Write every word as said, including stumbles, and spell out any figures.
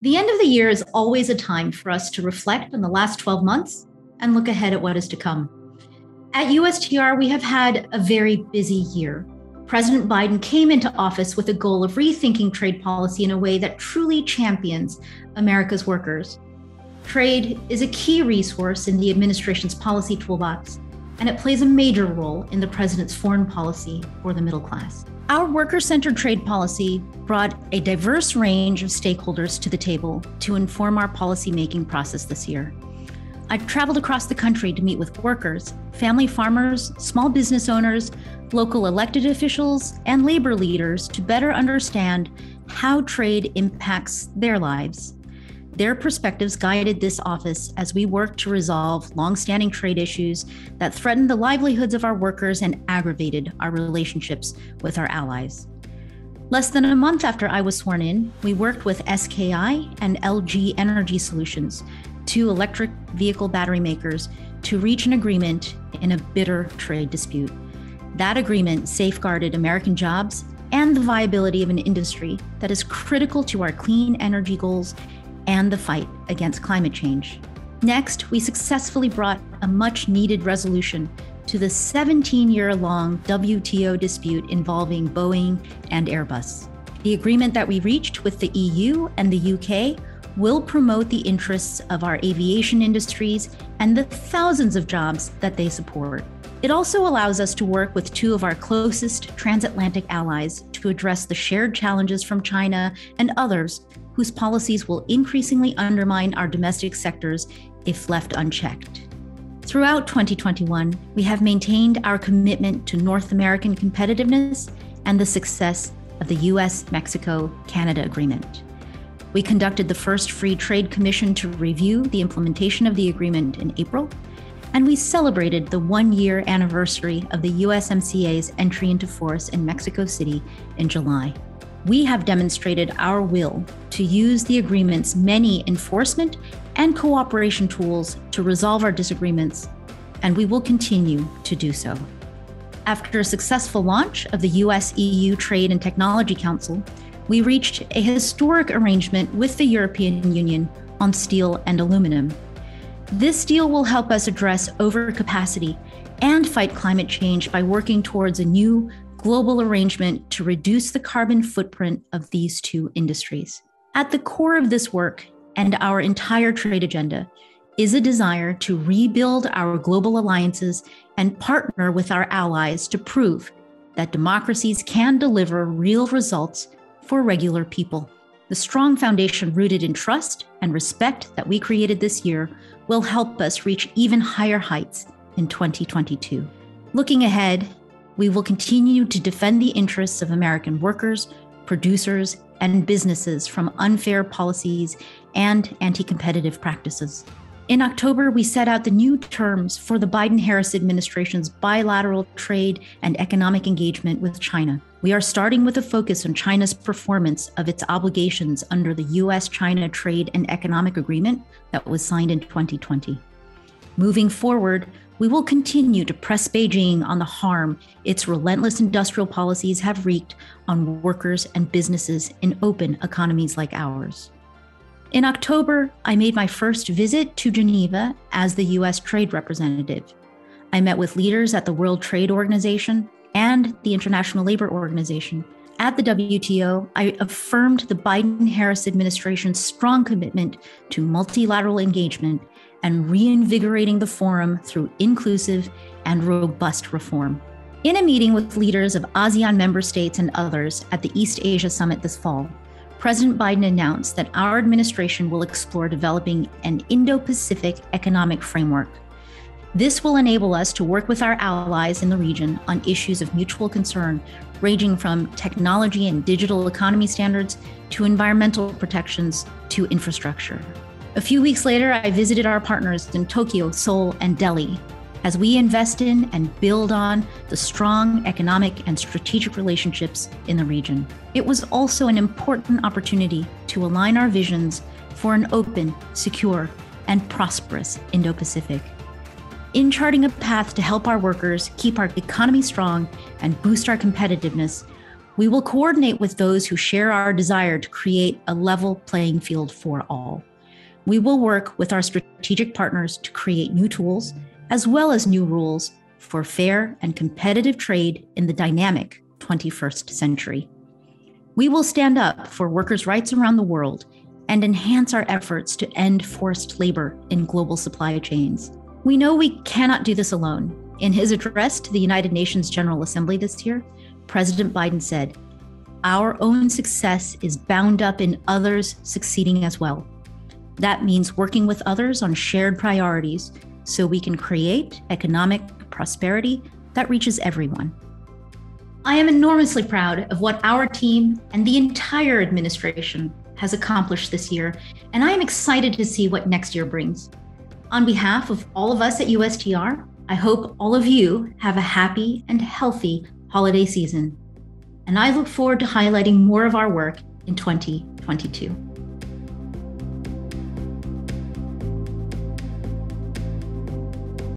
The end of the year is always a time for us to reflect on the last twelve months and look ahead at what is to come. At U S T R, we have had a very busy year. President Biden came into office with a goal of rethinking trade policy in a way that truly champions America's workers. Trade is a key resource in the administration's policy toolbox, and it plays a major role in the president's foreign policy for the middle class. Our worker-centered trade policy brought a diverse range of stakeholders to the table to inform our policymaking process this year. I traveled across the country to meet with workers, family farmers, small business owners, local elected officials, and labor leaders to better understand how trade impacts their lives. Their perspectives guided this office as we worked to resolve longstanding trade issues that threatened the livelihoods of our workers and aggravated our relationships with our allies. Less than a month after I was sworn in, we worked with S K I and L G Energy Solutions, two electric vehicle battery makers, to reach an agreement in a bitter trade dispute. That agreement safeguarded American jobs and the viability of an industry that is critical to our clean energy goals and the fight against climate change. Next, we successfully brought a much-needed resolution to the seventeen-year-long W T O dispute involving Boeing and Airbus. The agreement that we reached with the E U and the U K will promote the interests of our aviation industries and the thousands of jobs that they support. It also allows us to work with two of our closest transatlantic allies to address the shared challenges from China and others whose policies will increasingly undermine our domestic sectors if left unchecked. Throughout twenty twenty-one, we have maintained our commitment to North American competitiveness and the success of the U S Mexico Canada Agreement. We conducted the first Free Trade Commission to review the implementation of the agreement in April, and we celebrated the one-year anniversary of the U S M C A's entry into force in Mexico City in July. We have demonstrated our will to use the agreement's many enforcement and cooperation tools to resolve our disagreements, and we will continue to do so. After a successful launch of the U S E U Trade and Technology Council, we reached a historic arrangement with the European Union on steel and aluminum. This deal will help us address overcapacity and fight climate change by working towards a new global arrangement to reduce the carbon footprint of these two industries. At the core of this work and our entire trade agenda is a desire to rebuild our global alliances and partner with our allies to prove that democracies can deliver real results for regular people. The strong foundation rooted in trust and respect that we created this year will help us reach even higher heights in twenty twenty-two. Looking ahead, we will continue to defend the interests of American workers, producers, and businesses from unfair policies and anti-competitive practices. In October, we set out the new terms for the Biden-Harris administration's bilateral trade and economic engagement with China. We are starting with a focus on China's performance of its obligations under the U S China Trade and Economic Agreement that was signed in twenty twenty. Moving forward, we will continue to press Beijing on the harm its relentless industrial policies have wreaked on workers and businesses in open economies like ours. In October, I made my first visit to Geneva as the U S trade representative. I met with leaders at the World Trade Organization and the International Labor Organization. At the W T O, I affirmed the Biden-Harris administration's strong commitment to multilateral engagement and reinvigorating the forum through inclusive and robust reform. In a meeting with leaders of ASEAN member states and others at the East Asia Summit this fall, President Biden announced that our administration will explore developing an Indo-Pacific economic framework. This will enable us to work with our allies in the region on issues of mutual concern, ranging from technology and digital economy standards to environmental protections to infrastructure. A few weeks later, I visited our partners in Tokyo, Seoul, and Delhi as we invest in and build on the strong economic and strategic relationships in the region. It was also an important opportunity to align our visions for an open, secure, and prosperous Indo-Pacific. In charting a path to help our workers keep our economy strong and boost our competitiveness, We will coordinate with those who share our desire to create a level playing field for all. We will work with our strategic partners to create new tools, as well as new rules for fair and competitive trade in the dynamic twenty-first century. We will stand up for workers' rights around the world and enhance our efforts to end forced labor in global supply chains. We know we cannot do this alone. In his address to the United Nations General Assembly this year, President Biden said, "Our own success is bound up in others succeeding as well." That means working with others on shared priorities so we can create economic prosperity that reaches everyone. I am enormously proud of what our team and the entire administration has accomplished this year, and I am excited to see what next year brings. On behalf of all of us at U S T R, I hope all of you have a happy and healthy holiday season, and I look forward to highlighting more of our work in twenty twenty-two.